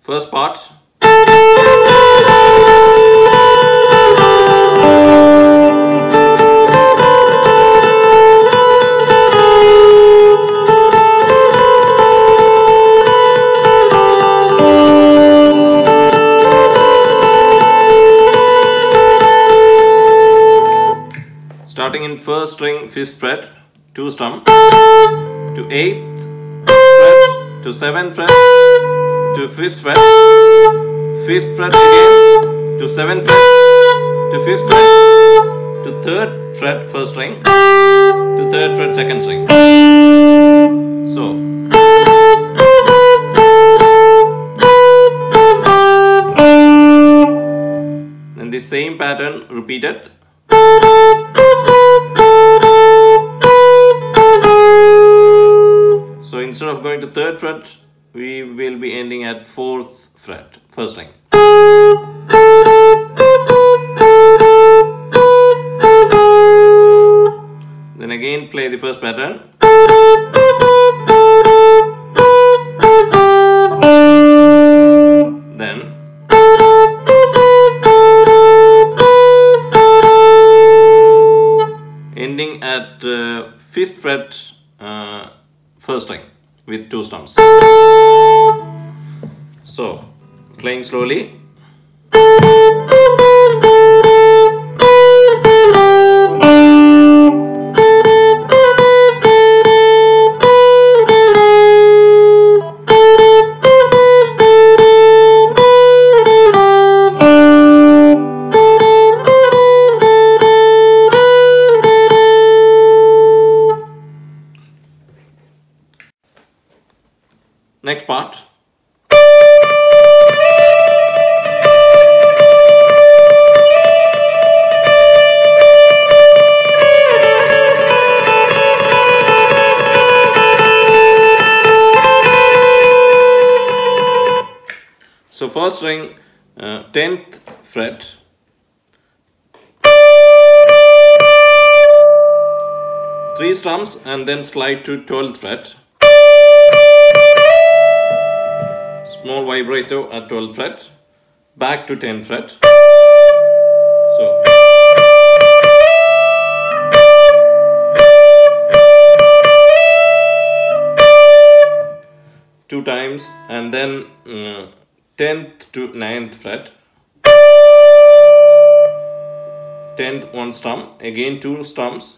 First part. Starting in first string, 5th fret, 2 strum, to 8th fret, to 7th fret, to 5th fret, 5th fret again, to 7th fret, to 5th fret, to 3rd fret, first string, to 3rd fret, 2nd string. So, and the same pattern repeated. So instead of going to 3rd fret, we will be ending at 4th fret, first string. Then again play the first pattern. Then ending at 5th fret, first string with 2 strums. So, playing slowly. Next part. So first string, 10th fret, three strums and then slide to 12th fret. Small vibrato at 12th fret, back to 10th fret. So, two times and then 10th to 9th fret, 10th one strum, again 2 strums,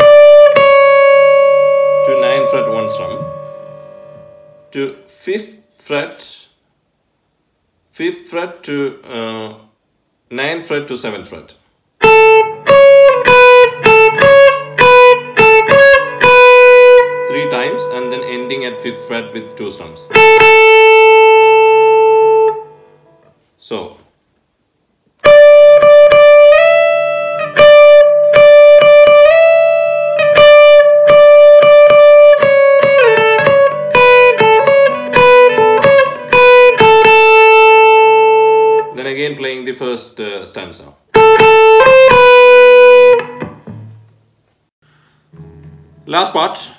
to 9th fret 1 strum, to 5th fret, 5th fret to 9th fret to 7th fret. Three times and then ending at 5th fret with 2 strums. So, then again playing the first stanza. Last part.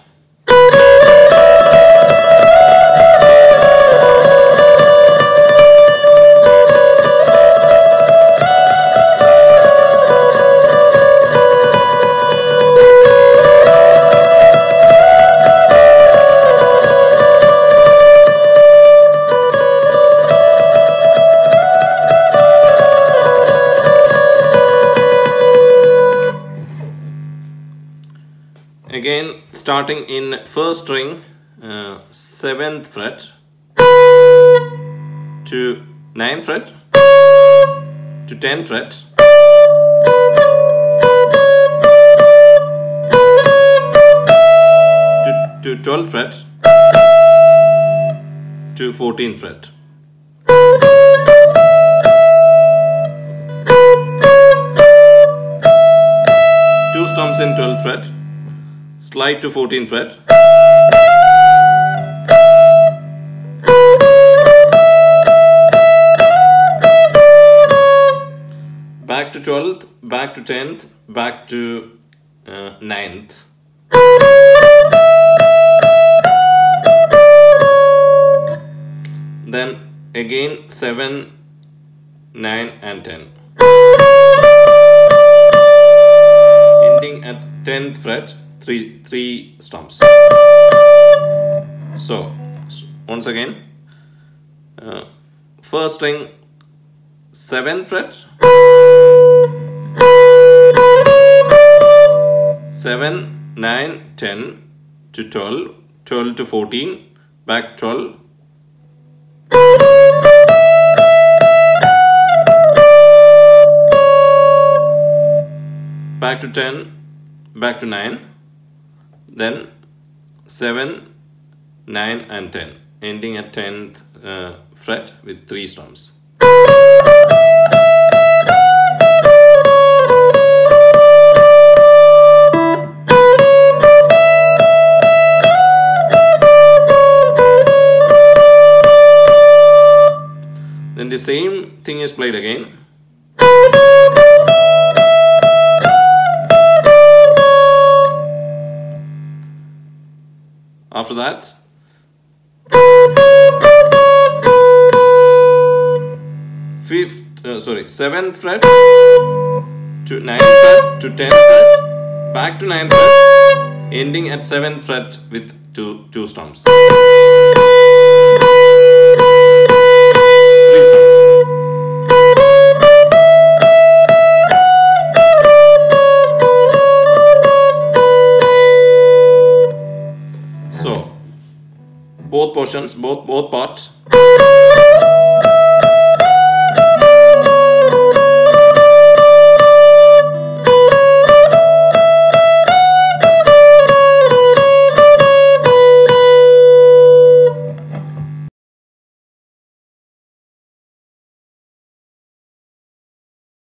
Again starting in first string, 7th fret to 9th fret to 10th fret to 12th fret to 14th fret. Two strums in 12th fret, slide to 14th fret, back to 12th, back to 10th, back to 9th. Then again 7, 9 and 10. Ending at 10th fret, three stumps. So once again, first string 7th fret, 7, 9, 10 to 12, 12 to 14, back 12, back to 10, back to 9, then 7, 9 and 10, ending at 10th fret with 3 stumps. Then the same thing is played again. After that, seventh fret to 9th fret to 10th fret, back to 9th fret, ending at 7th fret with two stumps. 3 stumps. So both portions, both parts.